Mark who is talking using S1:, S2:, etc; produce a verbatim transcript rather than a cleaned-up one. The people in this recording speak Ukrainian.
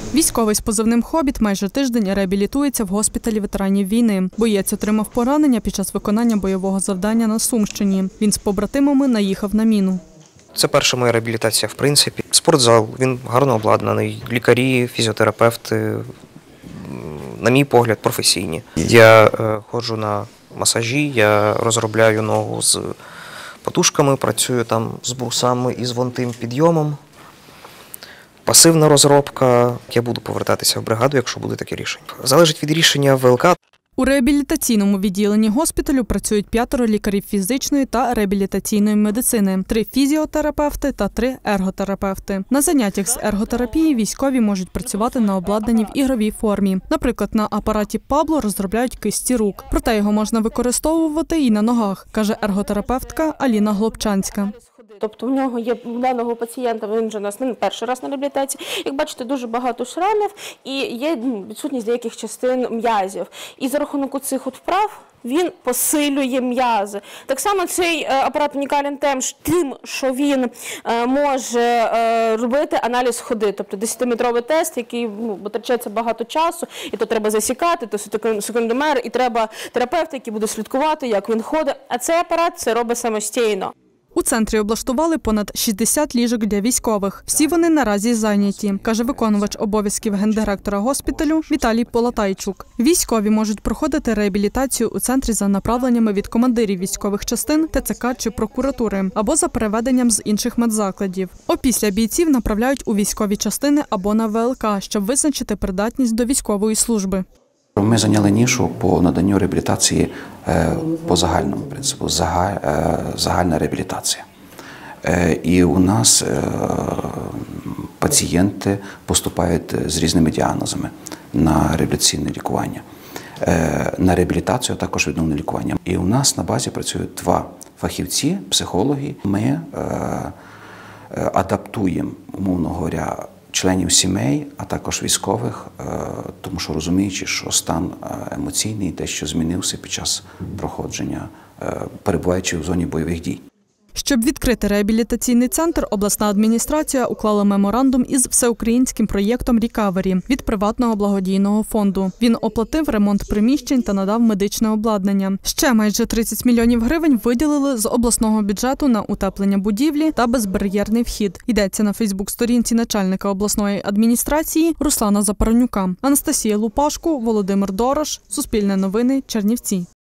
S1: Військовий з позивним «Хобіт» майже тиждень реабілітується в госпіталі ветеранів війни. Боєць отримав поранення під час виконання бойового завдання на Сумщині. Він з побратимами наїхав на міну.
S2: Це перша моя реабілітація, в принципі. Спортзал, він гарно обладнаний. Лікарі, фізіотерапевти, на мій погляд, професійні. Я е, ходжу на масажі, я розробляю ногу з подушками, працюю там з брусами і з вонтим підйомом. Пасивна розробка. Я буду повертатися в бригаду, якщо буде таке рішення. Залежить від рішення ВЛК.
S1: У реабілітаційному відділенні госпіталю працюють п'ятеро лікарів фізичної та реабілітаційної медицини, три фізіотерапевти та три ерготерапевти. На заняттях з ерготерапії військові можуть працювати на обладнанні в ігровій формі. Наприклад, на апараті Пабло розробляють кисті рук. Проте його можна використовувати і на ногах, каже ерготерапевтка Аліна Глобчанська.
S3: Тобто в нього є, у даного пацієнта, він вже у нас не перший раз на реабілітації, як бачите, дуже багато шрамів і є відсутність деяких частин м'язів. І за рахунок цих от вправ він посилює м'язи. Так само цей апарат унікален тим, що він може робити аналіз ходи, тобто десятиметровий тест, який ну, витрачається багато часу, і то треба засікати, то секундомер, і треба терапевт, який буде слідкувати, як він ходить, а цей апарат це робить самостійно.
S1: У центрі облаштували понад шістдесят ліжок для військових. Всі вони наразі зайняті, каже виконувач обов'язків гендиректора госпіталю Віталій Полатайчук. Військові можуть проходити реабілітацію у центрі за направленнями від командирів військових частин, ТЦК чи прокуратури, або за переведенням з інших медзакладів. Опісля бійців направляють у військові частини або на ВЛК, щоб визначити придатність до військової служби.
S4: Ми зайняли нішу по наданню реабілітації по загальному принципу, загальна реабілітація. І у нас пацієнти поступають з різними діагнозами на реабілітаційне лікування. На реабілітацію, а також відновне лікування. І у нас на базі працюють два фахівці, психологи. Ми адаптуємо, умовно говоря, членів сімей, а також військових, тому що розуміючи, що стан емоційний дещо змінився під час проходження, перебуваючи в зоні бойових дій.
S1: Щоб відкрити реабілітаційний центр, обласна адміністрація уклала меморандум із всеукраїнським проєктом «Рікавері» від приватного благодійного фонду. Він оплатив ремонт приміщень та надав медичне обладнання. Ще майже тридцять мільйонів гривень виділили з обласного бюджету на утеплення будівлі та безбар'єрний вхід. Йдеться на фейсбук-сторінці начальника обласної адміністрації Руслана Запоронюка. Анастасія Лупашко, Володимир Дорош, Суспільне новини, Чернівці.